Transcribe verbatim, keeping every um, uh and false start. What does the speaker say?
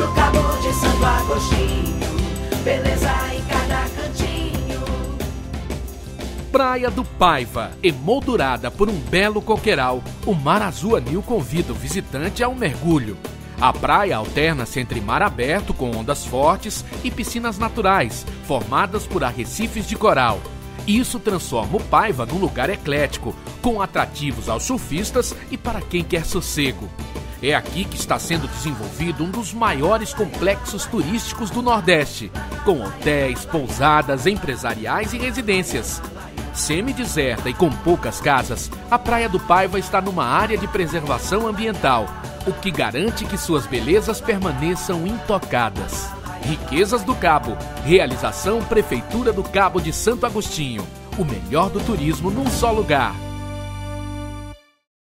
do Cabo de Santo Agostinho, beleza em cada cantinho. Praia do Paiva, emoldurada por um belo coqueiral, o Mar Azul Anil convida o visitante a um mergulho. A praia alterna-se entre mar aberto com ondas fortes e piscinas naturais, formadas por arrecifes de coral. Isso transforma o Paiva num lugar eclético, com atrativos aos surfistas e para quem quer sossego. É aqui que está sendo desenvolvido um dos maiores complexos turísticos do Nordeste, com hotéis, pousadas, empresariais e residências. Semi-deserta e com poucas casas, a Praia do Paiva está numa área de preservação ambiental, o que garante que suas belezas permaneçam intocadas. Riquezas do Cabo. Realização Prefeitura do Cabo de Santo Agostinho. O melhor do turismo num só lugar.